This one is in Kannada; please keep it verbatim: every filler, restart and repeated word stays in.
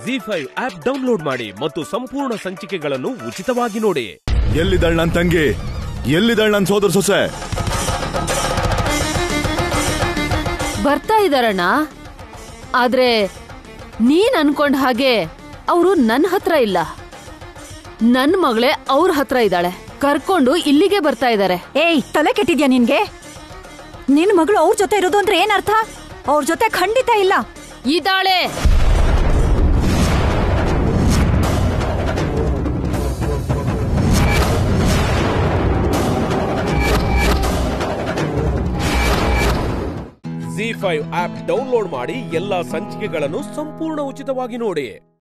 ಜಿ ಫೈವ್ ಆಪ್ ಡೌನ್ಲೋಡ್ ಮಾಡಿ ಮತ್ತು ಸಂಪೂರ್ಣ ಸಂಚಿಕೆಗಳನ್ನು ಉಚಿತವಾಗಿ ನೋಡಿ. ಎಲ್ಲಿದ್ದಾಳ್ ನನ್ ತಂಗಿ? ಎಲ್ಲಿದ್ದಾಳ್ ನನ್ ಸೋದರ ಸೊಸೆ? ಬರ್ತಾ ಇದಾರಣ್ಣ. ಆದ್ರೆ ನೀನ್ ಅನ್ಕೊಂಡ್ ಹಾಗೆ ಅವರು ನನ್ ಹತ್ರ ಇಲ್ಲ. ನನ್ ಮಗಳೇ ಅವ್ರ ಹತ್ರ ಇದ್ದಾಳೆ. ಕರ್ಕೊಂಡು ಇಲ್ಲಿಗೆ ಬರ್ತಾ ಇದಾರೆ. ಏಯ್, ತಲೆ ಕೆಟ್ಟಿದ್ಯಾ ನಿನ್ಗೆ? ನಿನ್ ಮಗಳು ಅವ್ರ ಜೊತೆ ಇರೋದು ಅಂದ್ರೆ ಏನ್ ಅರ್ಥ? ಅವ್ರ ಜೊತೆ ಖಂಡಿತ ಇಲ್ಲ. ಇದ್ದಾಳೆ. ಜಿ ಫೈವ್ ಆಪ್ ಡೌನ್ಲೋಡ್ ಮಾಡಿ ಎಲ್ಲಾ ಸಂಚಿಕೆಗಳನ್ನು ಸಂಪೂರ್ಣ ಉಚಿತವಾಗಿ ನೋಡಿ.